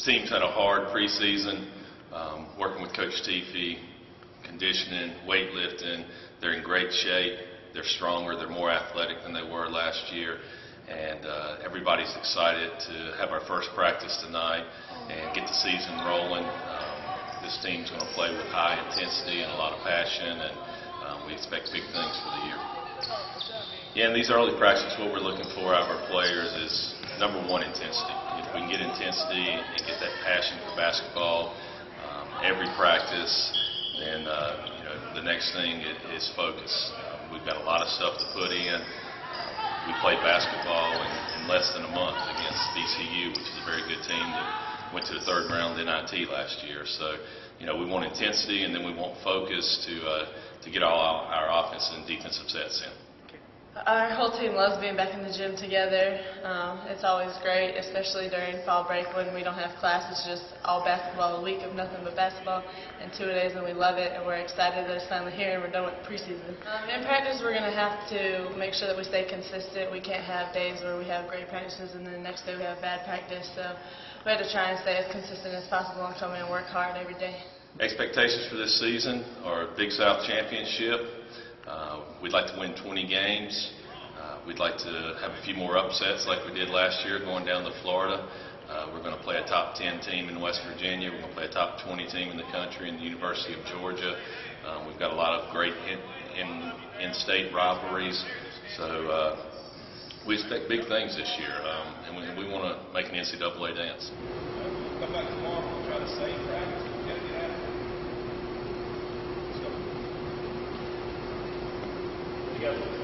team's had a hard preseason, working with Coach Teefee, conditioning, weightlifting. They're in great shape. They're stronger. They're more athletic than they were last year. And everybody's excited to have our first practice tonight and get the season rolling. This team's going to play with high intensity and a lot of passion, and we expect big things for the year. Yeah, in these early practices, what we're looking for out of our players is, number one, intensity. If we can get intensity and get that passion for basketball every practice, then the next thing is focus. We've got a lot of stuff to put in. We played basketball in less than a month against VCU, which is a very good team that went to the third round NIT last year. So, we want intensity, and then we want focus to get all our offensive and defensive sets in. Our whole team loves being back in the gym together. It's always great, especially during fall break when we don't have class. It's just all basketball, a week of nothing but basketball and 2 days, and we love it, and we're excited that it's finally here and we're done with preseason. In practice, we're going to have to make sure that we stay consistent. We can't have days where we have great practices and then the next day we have bad practice. So we have to try and stay as consistent as possible and come in and work hard every day. Expectations for this season are Big South Championship. We'd like to win 20 games. We'd like to have a few more upsets like we did last year going down to Florida. We're going to play a top 10 team in West Virginia. We're going to play a top 20 team in the country in the University of Georgia. We've got a lot of great in-state rivalries. So we expect big things this year, and we want to make an NCAA dance. Come back tomorrow and try to save practice. We'll get it out. Let's go.